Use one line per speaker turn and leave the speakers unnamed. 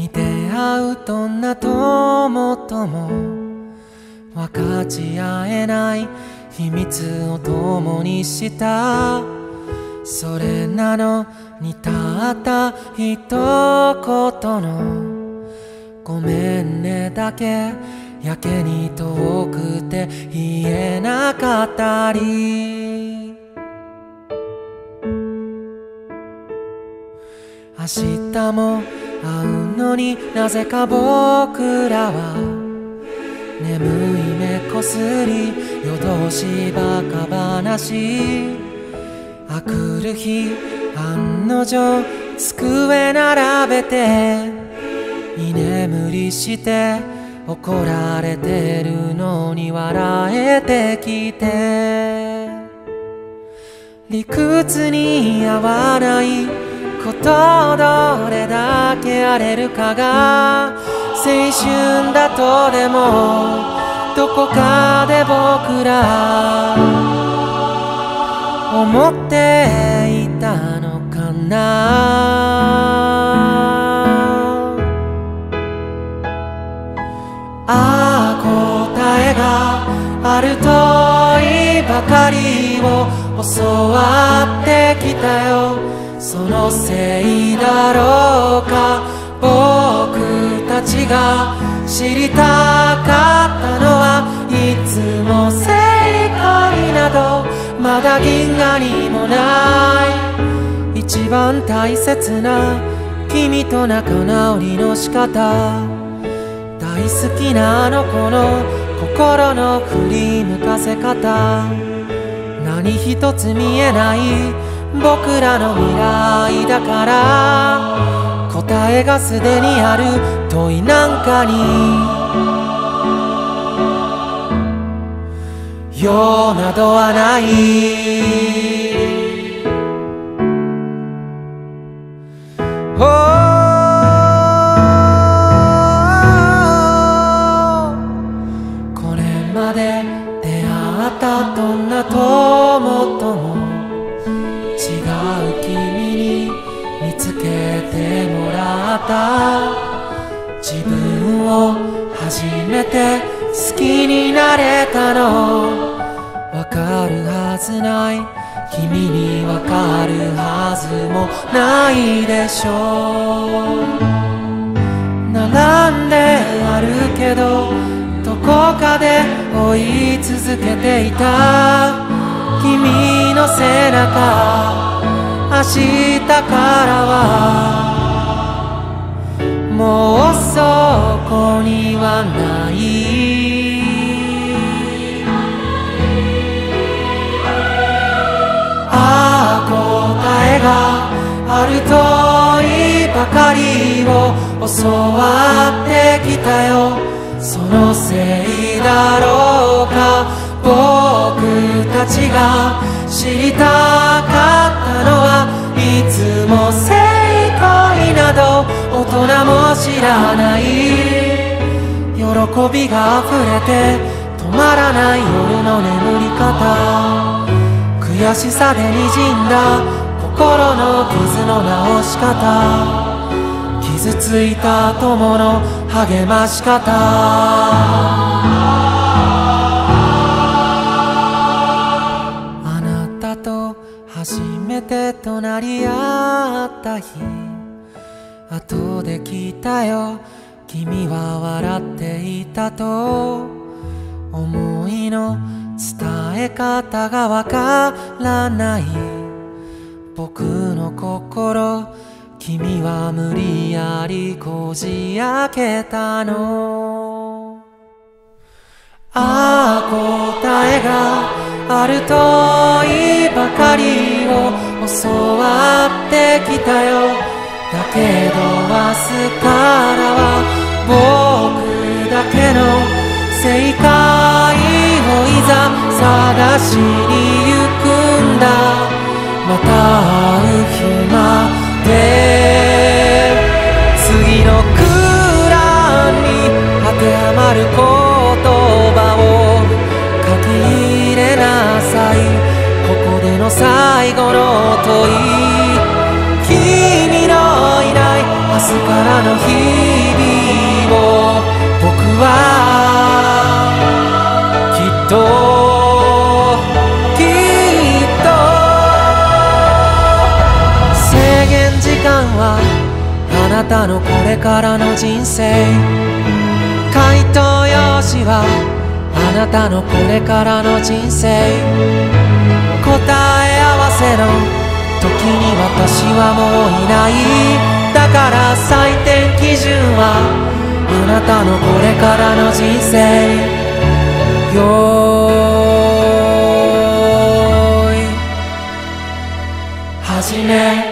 に出会うどんな友とも分かち合えない秘密を共にした。それなのにたった一言のごめんねだけやけに遠くて言えなかったり、明日も会うのになぜか僕らは眠い目こすり夜通しバカ話。あくる日案の定机並べて居眠りして怒られてるのに笑えてきて、理屈に合わないことどれだけ荒れるかが青春だとでもどこかで僕ら思っていたのかな。ああ答えがあるといいばかりを教わってきたよ。そのせいだろうか、僕たちが知りたかったのはいつも正解などまだ銀河にもない。一番大切な君と仲直りの仕方、大好きなあの子の心の振り向かせ方、何一つ見えない僕らの未来だから、答えがすでにある問いなんかに用などはない。これまで出会ったどんな友とも違う君に見つけてもらった。自分を初めて好きになれたのわかるはずない、君にわかるはずもないでしょう。並んで歩るけどどこかで追い続けていた君の背中、明日からはもうそこにはない。ああ答えがあるといいばかりを教わってきたよ。そのせいだろうか、僕たちが知りたかったのはいつも正解など大人も知らない。喜びが溢れて止まらない夜の眠り方、悔しさでにじんだ心の傷の治し方、傷ついた友の励まし方。あなたと初めて隣り合った日、後で聞いたよ、君は笑っていたと。思いの伝え方がわからない僕の心、君は無理やりこじ開けたの。ああ答えがあるといいばかりを教わってきたよ。だけど明日からは僕だけの正解をいざ探しに行くんだ。また会う日まで次の空欄に当てはまる言葉を書き入れなさい。ここでの最後の問い、君のいない明日からからの日々を僕はきっと制限時間はあなたのこれからの人生、回答用紙はあなたのこれからの人生、答え合わせの時に私はもういない。だから採点基準はあなたのこれからの人生。よーい始め